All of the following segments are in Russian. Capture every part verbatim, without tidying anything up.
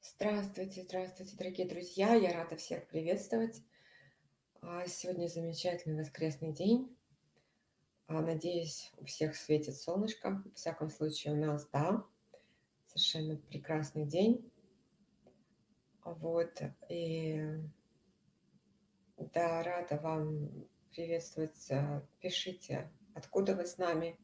Здравствуйте, здравствуйте, дорогие друзья! Я рада всех приветствовать. А, Сегодня замечательный воскресный день. А, Надеюсь, у всех светит солнышко. В всяком случае, у нас, да, совершенно прекрасный день. Вот, и да, рада вам приветствовать. а, Пишите, откуда вы с нами.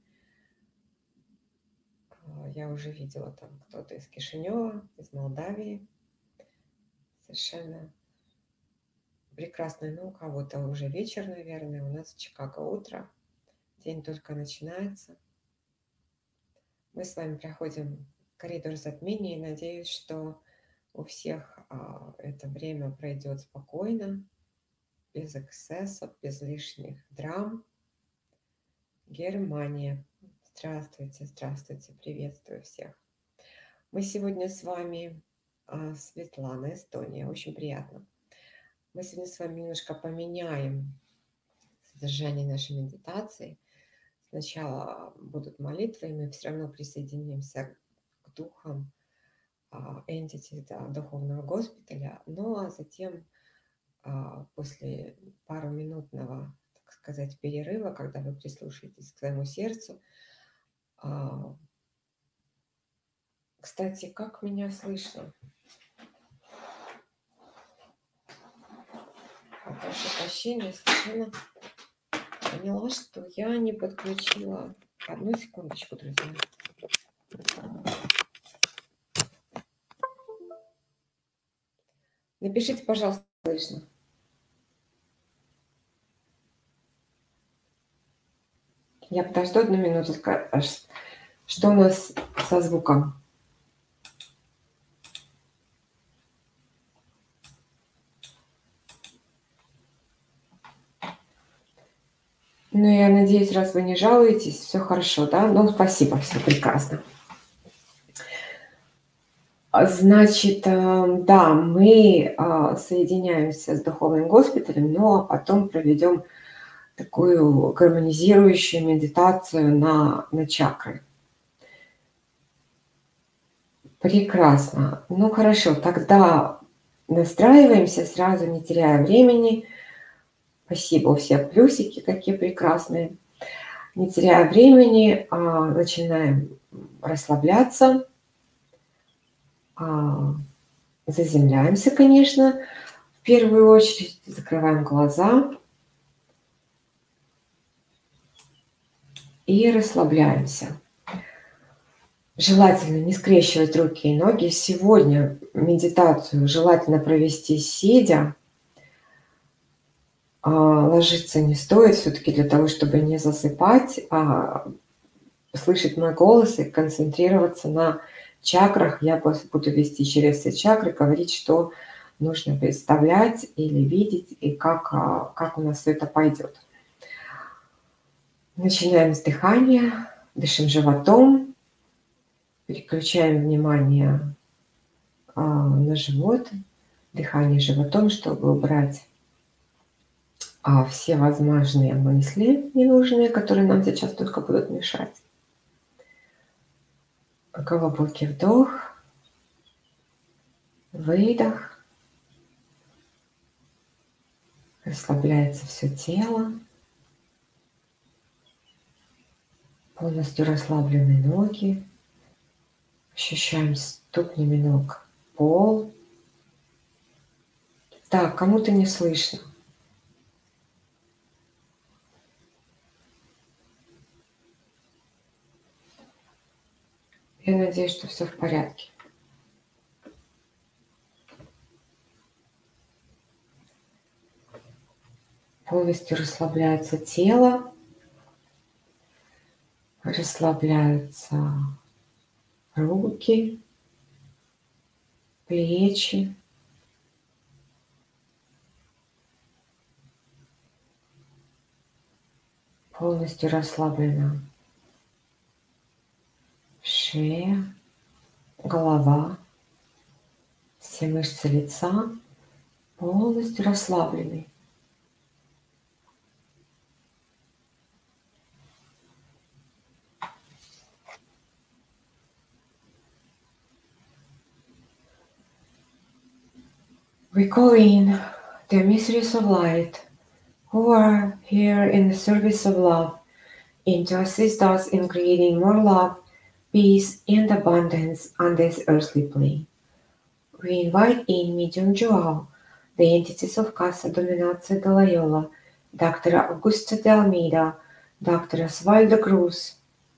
А, Я уже видела там кто-то из Кишинева, из Молдавии. Совершенно прекрасно. Ну, у кого-то уже вечер, наверное. У нас в Чикаго утро. День только начинается. Мы с вами проходим коридор затмений. Надеюсь, что у всех а, это время пройдет спокойно, без эксцессов, без лишних драм. Германия. Здравствуйте, здравствуйте, приветствую всех. Мы сегодня с вами, а, Светлана, Эстония, очень приятно. Мы сегодня с вами немножко поменяем содержание нашей медитации. Сначала будут молитвы, и мы все равно присоединимся к духам а, entity, да, духовного госпиталя. Ну а затем, а, после паруминутного, так сказать, перерыва, когда вы прислушаетесь к своему сердцу. а, Кстати, как меня слышно? Прошу прощения, совершенно поняла, что я не подключила. Одну секундочку, друзья. Напишите, пожалуйста, слышно. Я подожду одну минуту. ска- а ш- Что у нас со звуком? Ну, я надеюсь, раз вы не жалуетесь, все хорошо, да? Ну, спасибо, все прекрасно. А, Значит, э, да, мы а, соединяемся с духовным госпиталем, но потом проведем такую гармонизирующую медитацию на, на чакры. Прекрасно. Ну, хорошо, тогда настраиваемся сразу, не теряя времени. Спасибо, у всех плюсики какие прекрасные. Не теряя времени, а, начинаем расслабляться. А, Заземляемся, конечно. В первую очередь закрываем глаза и расслабляемся. Желательно не скрещивать руки и ноги. Сегодня медитацию желательно провести сидя. А, Ложиться не стоит все-таки для того, чтобы не засыпать, а слышать мой голос и концентрироваться на чакрах. Я буду вести через все чакры, говорить, что нужно представлять или видеть, и как, а, как у нас все это пойдет. Начинаем с дыхания, дышим животом, переключаем внимание а, на живот, дыхание животом, чтобы убрать а, все возможные мысли ненужные, которые нам сейчас только будут мешать. Глубокий вдох, выдох. Расслабляется все тело. Полностью расслаблены ноги. Ощущаем ступнями ног пол. Так, кому-то не слышно. Я надеюсь, что все в порядке. Полностью расслабляется тело. Расслабляются руки, плечи. Полностью расслаблена шея, голова, все мышцы лица полностью расслаблены. We call in the emissaries of light who are here in the service of love and to assist us in creating more love, peace, and abundance on this earthly plane. We invite in Medium Joao, the entities of Casa Dominacia de Loyola, Doctor Augusto de Almeida, Doctor Osvaldo Cruz,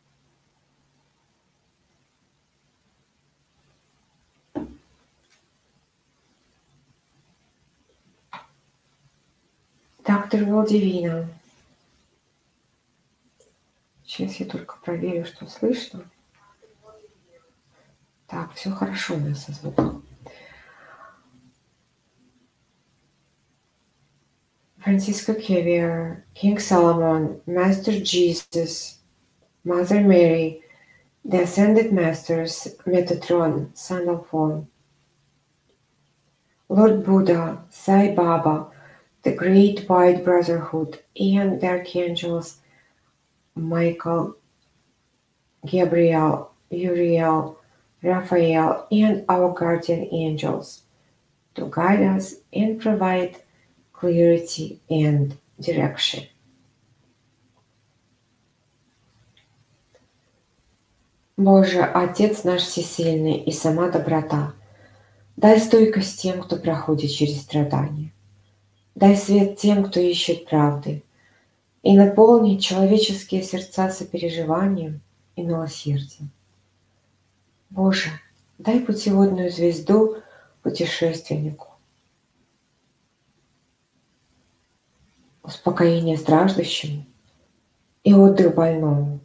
Доктор Валдивина. Сейчас я только проверю, что слышно. Так, все хорошо у нас со звуком. Francisco Xavier, King Solomon, Master Jesus, Mother Mary, the Ascended Masters, Metatron, Sandal Form, Lord Buddha, Sai Baba, the Great White Brotherhood, and the Archangels Michael, Gabriel, Uriel, Raphael, and our guardian angels to guide us and provide clarity and direction. Боже, Отец наш всесильный и сама доброта, дай стойкость тем, кто проходит через страдания. Дай свет тем, кто ищет правды, и наполни человеческие сердца сопереживанием и милосердием. Боже, дай путеводную звезду путешественнику, успокоение страждущему и отдых больному.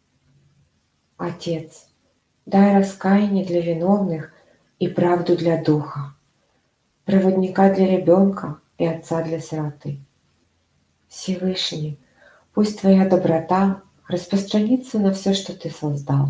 Отец, дай раскаяние для виновных и правду для духа, проводника для ребенка и отца для сироты. Всевышний, пусть Твоя доброта распространится на все, что Ты создал.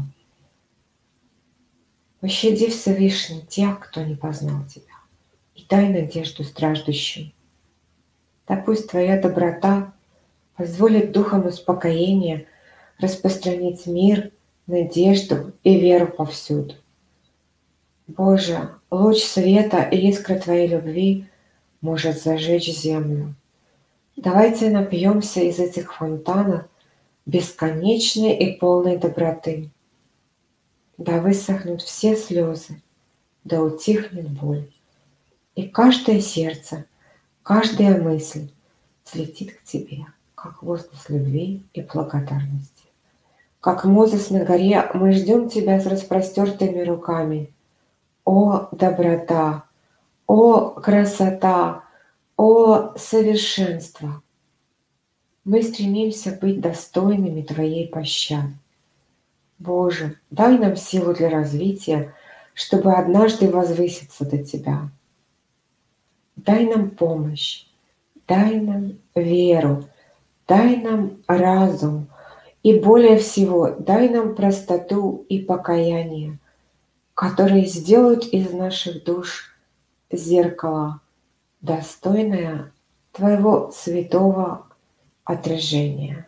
Пощади, Всевышний, тех, кто не познал Тебя, и дай надежду страждущим. Да пусть Твоя доброта позволит духам успокоения распространить мир, надежду и веру повсюду. Боже, луч света и искра Твоей любви может зажечь землю. Давайте напьемся из этих фонтанов бесконечной и полной доброты. Да высохнут все слезы, да утихнет боль. И каждое сердце, каждая мысль слетит к Тебе, как воздух любви и благодарности. Как Мозес на горе, мы ждем Тебя с распростертыми руками. О, доброта! О, красота! О, совершенство! Мы стремимся быть достойными Твоей пощады. Боже, дай нам силу для развития, чтобы однажды возвыситься до Тебя. Дай нам помощь, дай нам веру, дай нам разум, и более всего дай нам простоту и покаяние, которые сделают из наших душ зеркало, достойное Твоего святого отражения.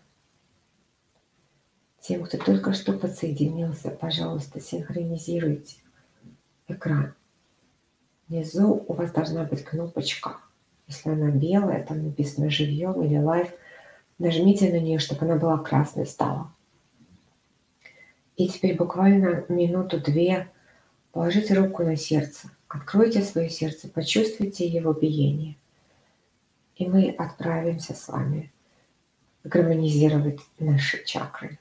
Тем, кто только что подсоединился, пожалуйста, синхронизируйте экран. Внизу у вас должна быть кнопочка. Если она белая, там написано «Живьем» или «Лайв», нажмите на нее, чтобы она была красной стала. И теперь буквально минуту-две положите руку на сердце, откройте свое сердце, почувствуйте его биение. И мы отправимся с вами гармонизировать наши чакры.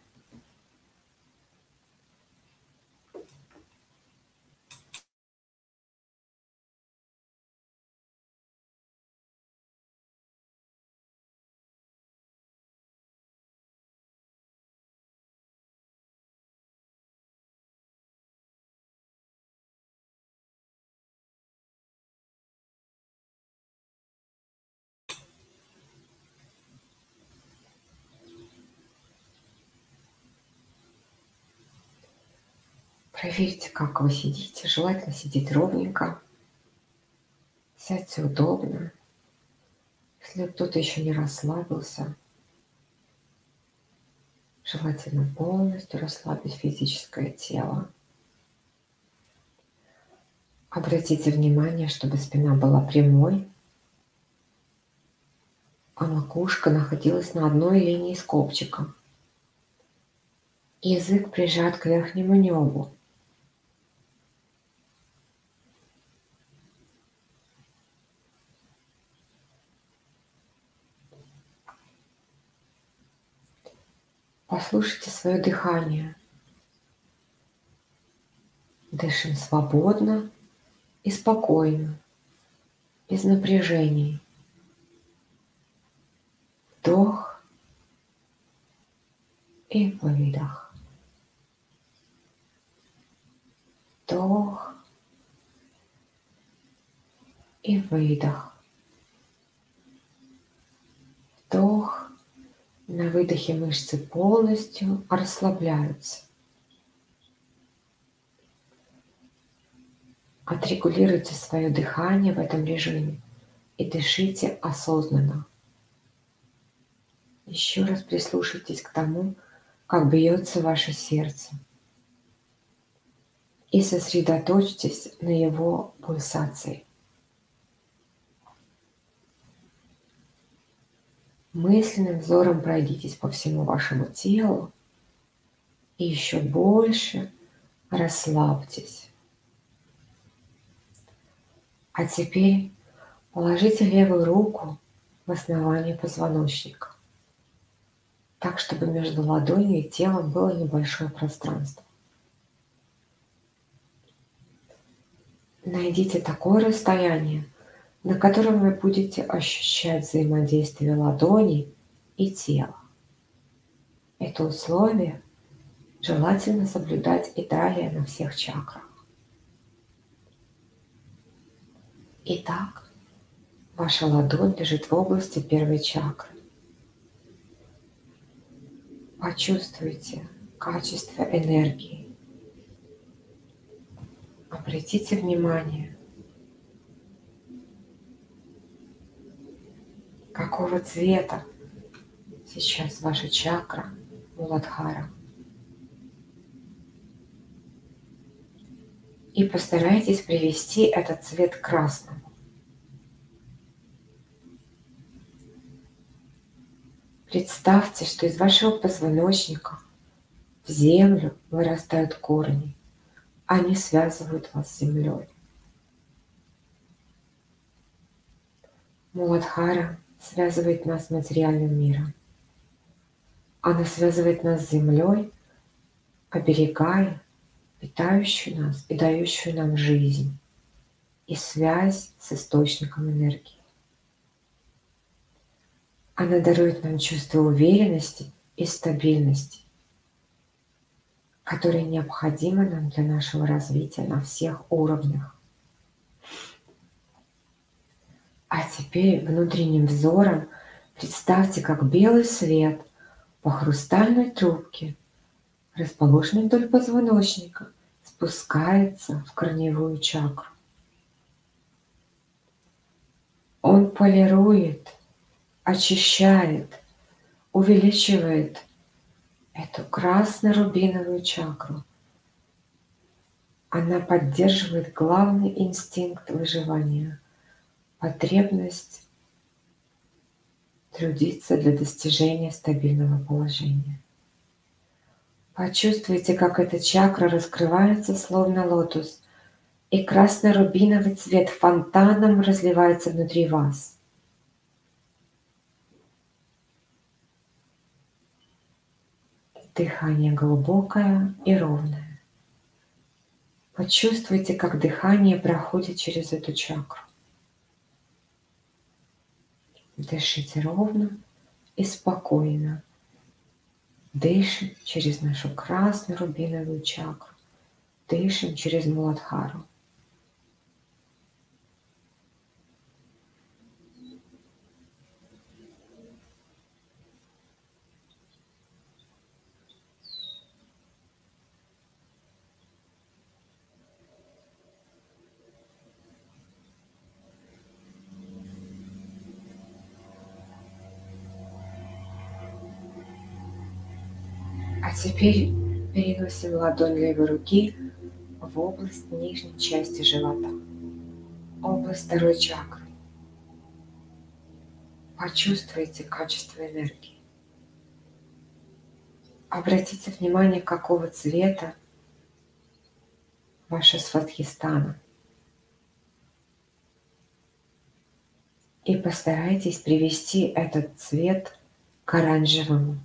Проверьте, как вы сидите. Желательно сидеть ровненько. Сядьте удобно. Если кто-то еще не расслабился, желательно полностью расслабить физическое тело. Обратите внимание, чтобы спина была прямой, а макушка находилась на одной линии с копчиком. Язык прижат к верхнему небу. Послушайте свое дыхание. Дышим свободно и спокойно, без напряжений. Вдох и выдох. Вдох и выдох. Вдох. На выдохе мышцы полностью расслабляются. Отрегулируйте свое дыхание в этом режиме и дышите осознанно. Еще раз прислушайтесь к тому, как бьется ваше сердце. И сосредоточьтесь на его пульсации. Мысленным взором пройдитесь по всему вашему телу и еще больше расслабьтесь. А теперь положите левую руку в основание позвоночника, так, чтобы между ладонью и телом было небольшое пространство. Найдите такое расстояние, на котором вы будете ощущать взаимодействие ладоней и тела. Это условие желательно соблюдать и далее на всех чакрах. Итак, ваша ладонь лежит в области первой чакры. Почувствуйте качество энергии. Обратите внимание, какого цвета сейчас ваша чакра Муладхара. И постарайтесь привести этот цвет к красному. Представьте, что из вашего позвоночника в землю вырастают корни. Они связывают вас с землей. Муладхара связывает нас с материальным миром. Она связывает нас с землей, оберегая, питающую нас и дающую нам жизнь и связь с источником энергии. Она дарует нам чувство уверенности и стабильности, которые необходимы нам для нашего развития на всех уровнях. А теперь внутренним взором представьте, как белый свет по хрустальной трубке, расположенной вдоль позвоночника, спускается в корневую чакру. Он полирует, очищает, увеличивает эту красно-рубиновую чакру. Она поддерживает главный инстинкт выживания – потребность трудиться для достижения стабильного положения. Почувствуйте, как эта чакра раскрывается, словно лотос, и красно-рубиновый цвет фонтаном разливается внутри вас. Дыхание глубокое и ровное. Почувствуйте, как дыхание проходит через эту чакру. Дышите ровно и спокойно. Дышим через нашу красно-рубиновую чакру. Дышим через Муладхару. А теперь переносим ладонь левой руки в область нижней части живота. область второй чакры. Почувствуйте качество энергии. Обратите внимание, какого цвета ваша свадхистана. И постарайтесь привести этот цвет к оранжевому.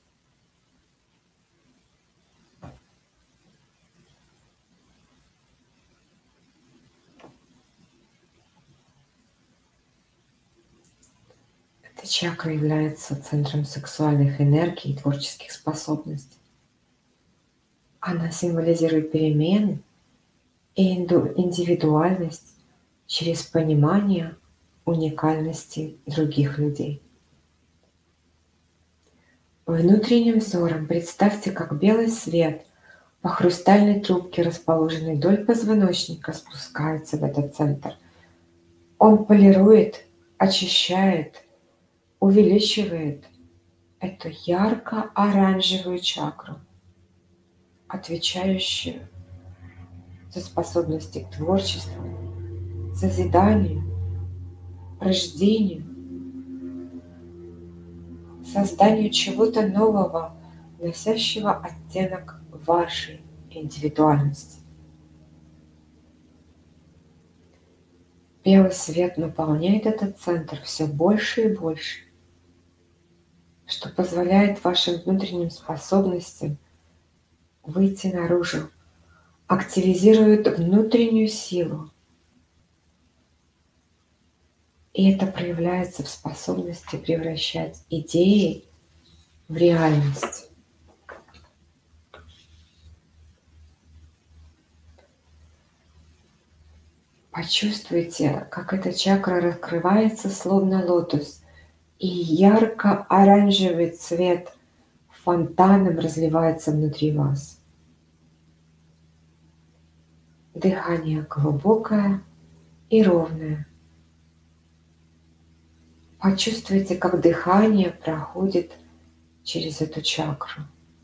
Эта чакра является центром сексуальных энергий и творческих способностей. Она символизирует перемены и индивидуальность через понимание уникальности других людей. Внутренним взором представьте, как белый свет по хрустальной трубке, расположенной вдоль позвоночника, спускается в этот центр. Он полирует, очищает, увеличивает эту ярко-оранжевую чакру, отвечающую за способности к творчеству, созиданию, рождению, созданию чего-то нового, носящего оттенок вашей индивидуальности. Белый свет наполняет этот центр все больше и больше, что позволяет вашим внутренним способностям выйти наружу, активизирует внутреннюю силу. И это проявляется в способности превращать идеи в реальность. Почувствуйте, как эта чакра раскрывается, словно лотос, и ярко-оранжевый цвет фонтаном разливается внутри вас. Дыхание глубокое и ровное. Почувствуйте, как дыхание проходит через эту чакру.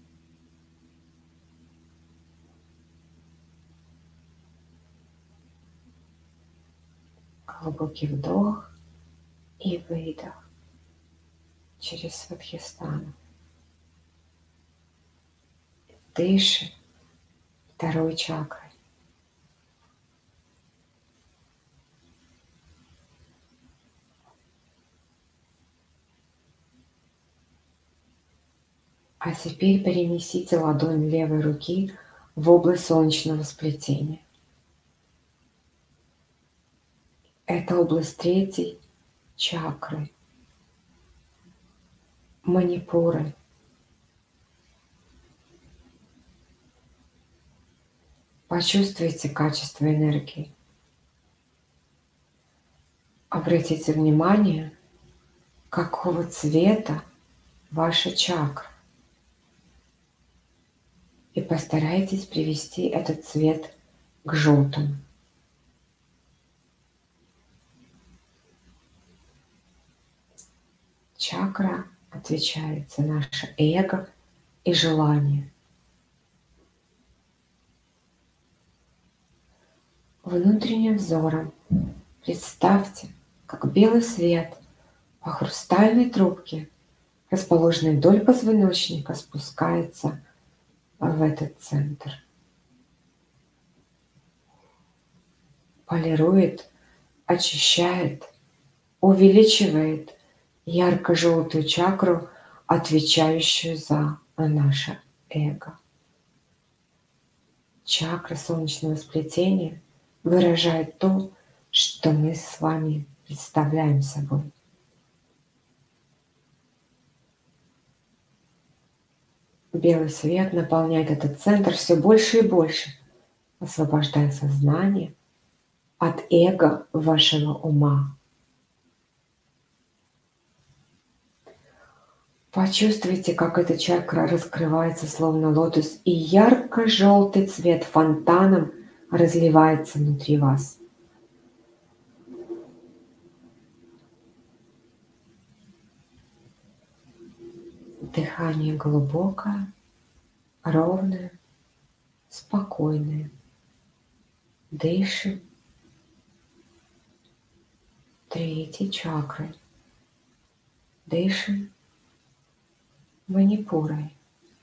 Глубокий вдох и выдох через свадхистану. Дыши второй чакрой. А теперь перенесите ладонь левой руки в область солнечного сплетения. Это область третьей чакры, манипуры. Почувствуйте качество энергии. Обратите внимание, какого цвета ваша чакра. И постарайтесь привести этот цвет к желтому. Чакра отвечает за наше эго и желание. Внутренним взором представьте, как белый свет по хрустальной трубке, расположенной вдоль позвоночника, спускается в этот центр. Полирует, очищает, увеличивает ярко-желтую чакру, отвечающую за наше эго. Чакра солнечного сплетения выражает то, что мы с вами представляем собой. Белый свет наполняет этот центр все больше и больше, освобождая сознание от эго вашего ума. Почувствуйте, как эта чакра раскрывается, словно лотос, и ярко-желтый цвет фонтаном разливается внутри вас. Дыхание глубокое, ровное, спокойное. Дышим третьей чакрой. Дышим манипурой.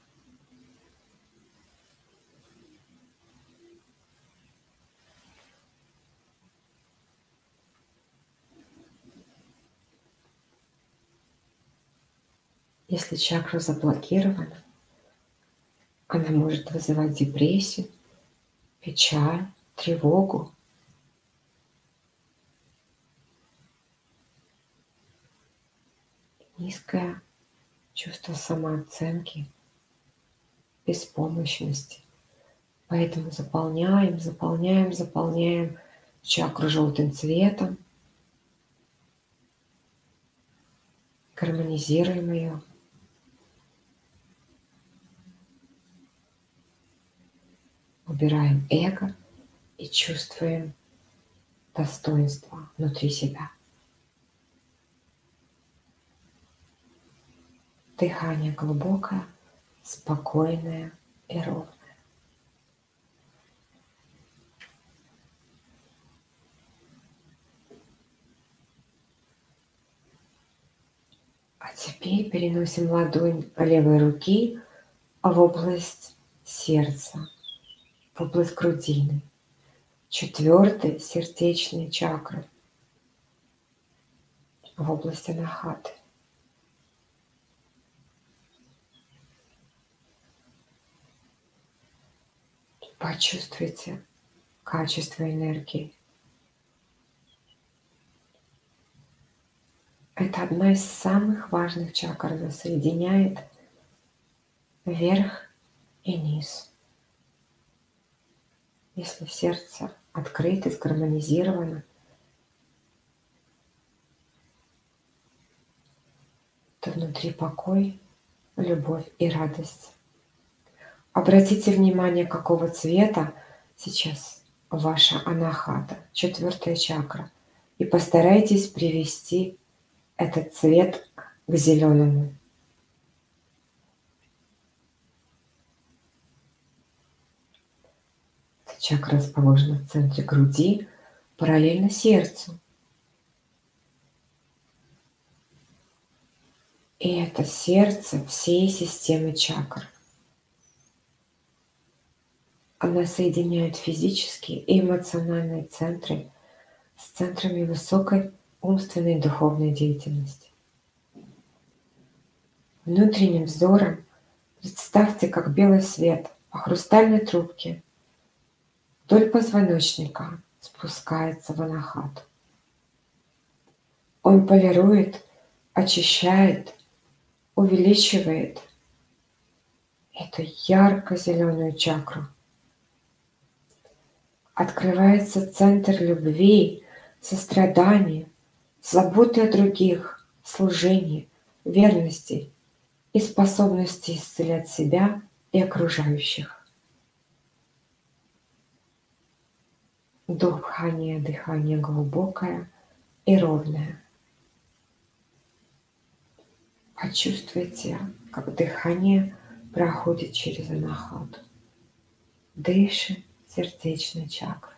Если чакра заблокирована, она может вызывать депрессию, печаль, тревогу. Низкое чувство самооценки, беспомощности. Поэтому заполняем, заполняем, заполняем чакру желтым цветом, гармонизируем ее. Убираем эго и чувствуем достоинство внутри себя. Дыхание глубокое, спокойное и ровное. А теперь переносим ладонь левой руки в область сердца, в область грудины, четвертой сердечной чакры, в область анахаты. Почувствуйте качество энергии. Это одна из самых важных чакр, она соединяет верх и низ. Если сердце открыто, сгармонизировано, то внутри покой, любовь и радость. Обратите внимание, какого цвета сейчас ваша анахата, четвертая чакра, и постарайтесь привести этот цвет к зеленому. Эта чакра расположена в центре груди, параллельно сердцу. И это сердце всей системы чакр. Она соединяет физические и эмоциональные центры с центрами высокой умственной и духовной деятельности. Внутренним взором представьте, как белый свет по хрустальной трубке вдоль позвоночника спускается в анахату. Он полирует, очищает, увеличивает эту ярко-зеленую чакру. Открывается центр любви, сострадания, заботы о других, служения, верности и способности исцелять себя и окружающих. Дыхание, дыхание глубокое и ровное. Почувствуйте, как дыхание проходит через анахату. Дышим сердечной чакрой.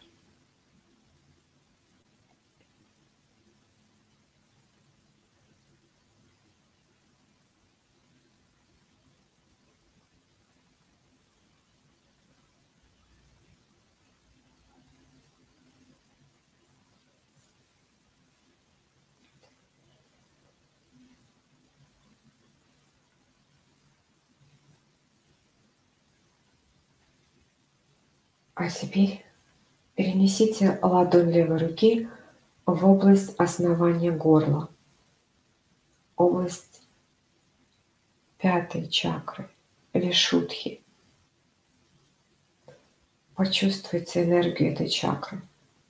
А теперь перенесите ладонь левой руки в область основания горла, область пятой чакры, вишудхи. Почувствуйте энергию этой чакры.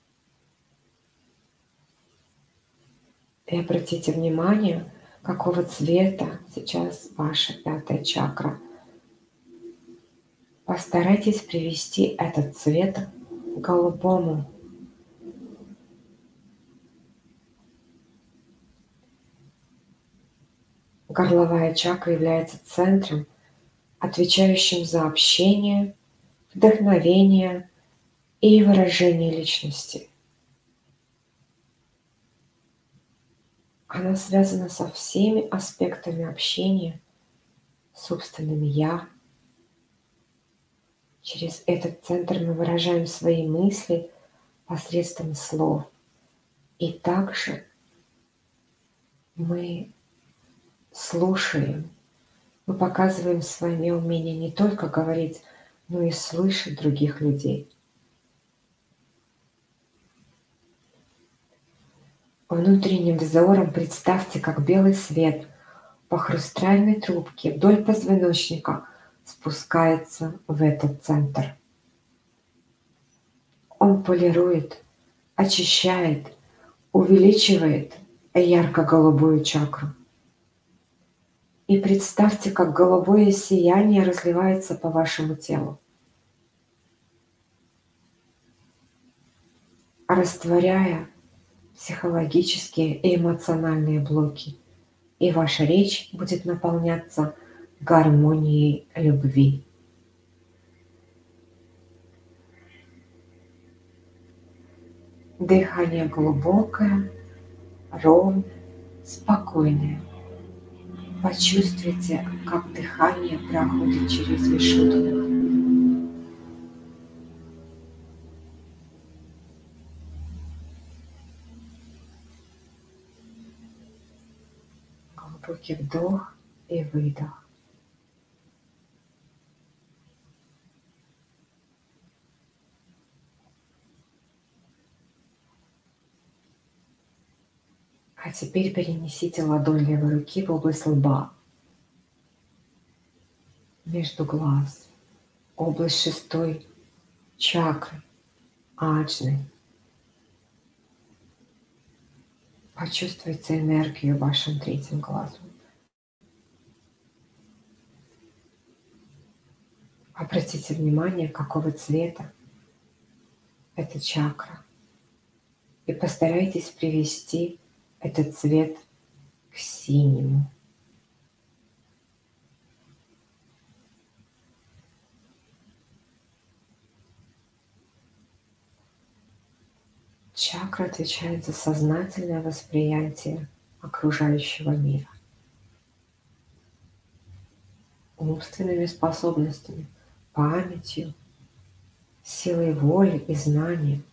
И обратите внимание, какого цвета сейчас ваша пятая чакра. Постарайтесь привести этот цвет к голубому. Горловая чакра является центром, отвечающим за общение, вдохновение и выражение личности. Она связана со всеми аспектами общения с собственным «я». Через этот центр мы выражаем свои мысли посредством слов. И также мы слушаем, мы показываем свое умение не только говорить, но и слышать других людей. Внутренним взором представьте, как белый свет по хрустальной трубке вдоль позвоночника спускается в этот центр. Он полирует, очищает, увеличивает ярко-голубую чакру. И представьте, как голубое сияние разливается по вашему телу, растворяя психологические и эмоциональные блоки. И ваша речь будет наполняться гармонией любви. Дыхание глубокое, ровное, спокойное. Почувствуйте, как дыхание проходит через вишудху. Глубокий вдох и выдох. А теперь перенесите ладонь левой руки в область лба, между глаз, область шестой чакры, аджны. Почувствуйте энергию в вашем третьем глазу. Обратите внимание, какого цвета эта чакра. И постарайтесь привести этот цвет к синему. Чакра отвечает за сознательное восприятие окружающего мира. Умственными способностями, памятью, силой воли и знанием.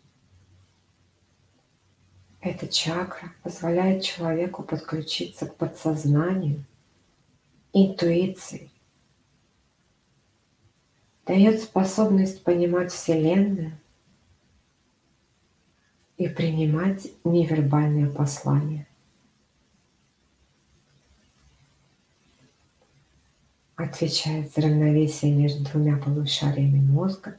Эта чакра позволяет человеку подключиться к подсознанию, интуиции, дает способность понимать Вселенную и принимать невербальные послания. Отвечает за равновесие между двумя полушариями мозга,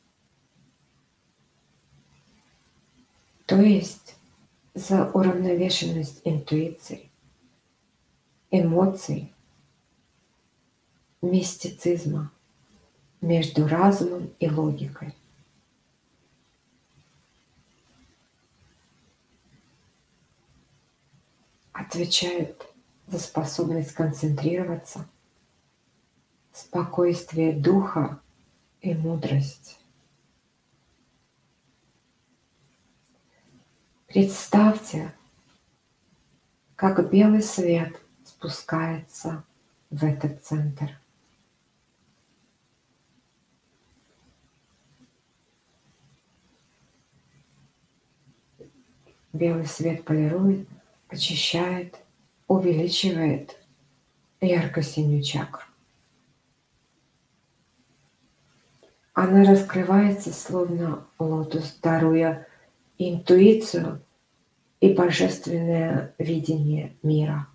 то есть за уравновешенность интуиции, эмоций, мистицизма между разумом и логикой. Отвечает за способность концентрироваться, спокойствие духа и мудрость. Представьте, как белый свет спускается в этот центр. Белый свет полирует, очищает, увеличивает ярко-синюю чакру. Она раскрывается, словно лотос, даруя интуицию и божественное видение мира.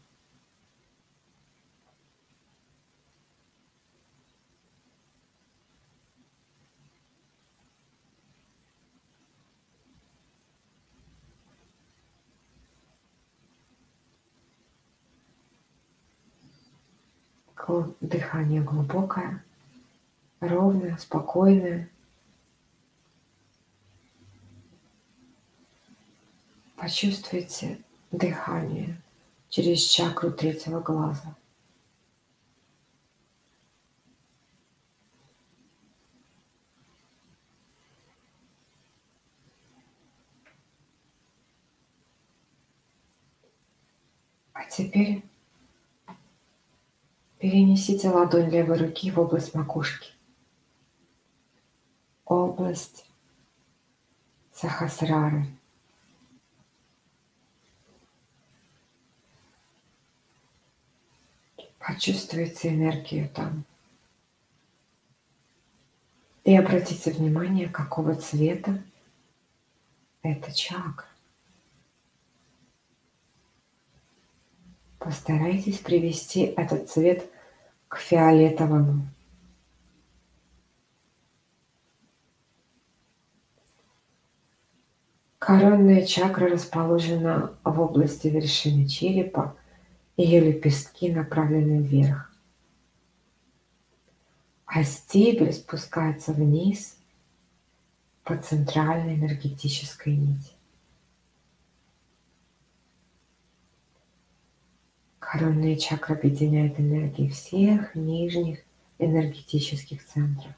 Дыхание глубокое, ровное, спокойное. Почувствуйте дыхание через чакру третьего глаза. А теперь перенесите ладонь левой руки в область макушки, область Сахасрары. Почувствуйте энергию там. И обратите внимание, какого цвета эта чакра. Постарайтесь привести этот цвет к фиолетовому. Коронная чакра расположена в области вершины черепа, ее лепестки направлены вверх, а стебель спускается вниз по центральной энергетической нити. Коронная чакра объединяет энергии всех нижних энергетических центров.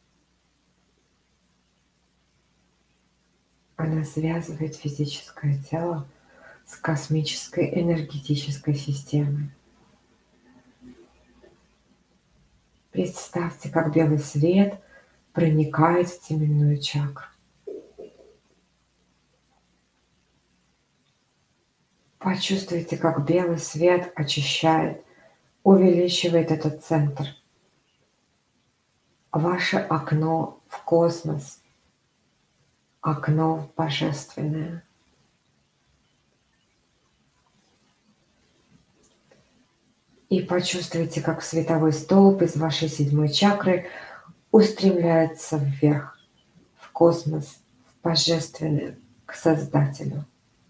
Она связывает физическое тело с космической энергетической системой. Представьте, как белый свет проникает в теменную чакру. Почувствуйте, как белый свет очищает, увеличивает этот центр. Ваше окно в космос, окно в божественное. И почувствуйте, как световой столб из вашей седьмой чакры устремляется вверх, в космос, в божественное, к Создателю.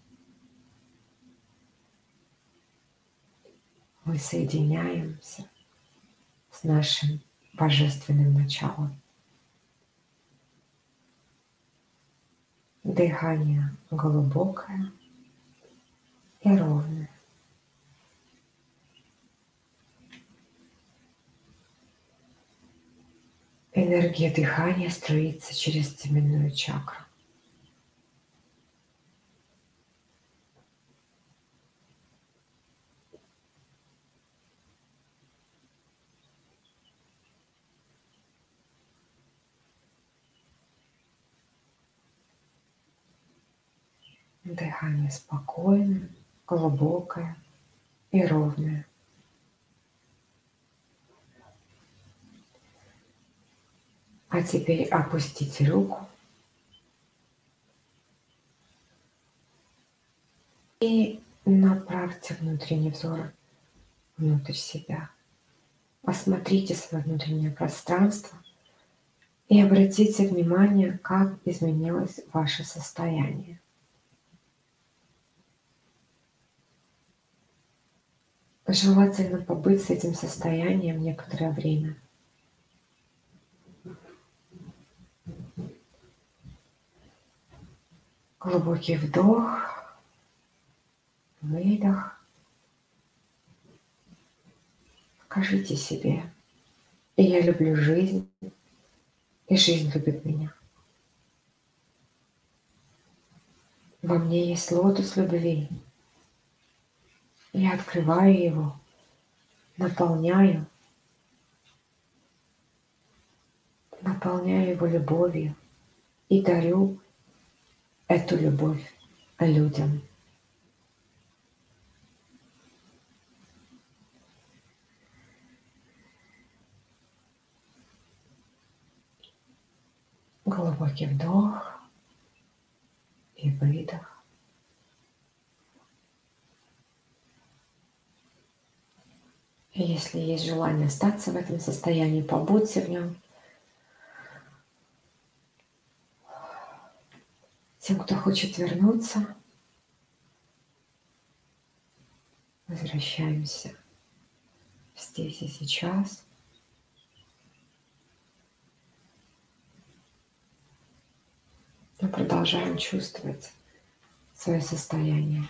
Мы соединяемся с нашим божественным началом. Дыхание глубокое и ровное. Энергия дыхания струится через теменную чакру. Дыхание спокойное, глубокое и ровное. А теперь опустите руку и направьте внутренний взор внутрь себя. Осмотрите свое внутреннее пространство и обратите внимание, как изменилось ваше состояние. Желательно побыть с этим состоянием некоторое время. Глубокий вдох, выдох. Скажите себе: я люблю жизнь, и жизнь любит меня. Во мне есть лотос любви. Я открываю его, наполняю, наполняю его любовью и дарю эту любовь людям. Глубокий вдох и выдох. Если есть желание остаться в этом состоянии, побудьте в нем. Тем, кто хочет вернуться, возвращаемся здесь и сейчас. Мы продолжаем чувствовать свое состояние.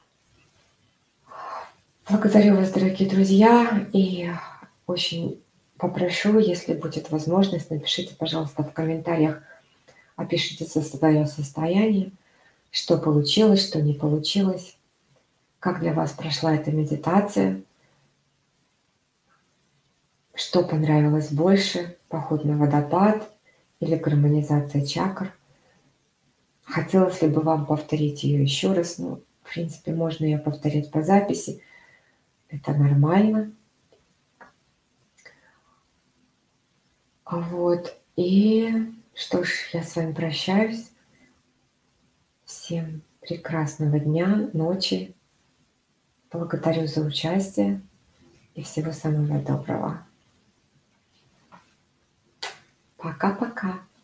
Благодарю вас, дорогие друзья, и очень попрошу, если будет возможность, напишите, пожалуйста, в комментариях, опишите свое состояние, что получилось, что не получилось, как для вас прошла эта медитация, что понравилось больше, поход на водопад или гармонизация чакр. Хотелось ли бы вам повторить ее еще раз? Ну, в принципе, можно ее повторить по записи. Это нормально. Вот. И что ж, я с вами прощаюсь. Всем прекрасного дня, ночи. Благодарю за участие и всего самого доброго. Пока-пока.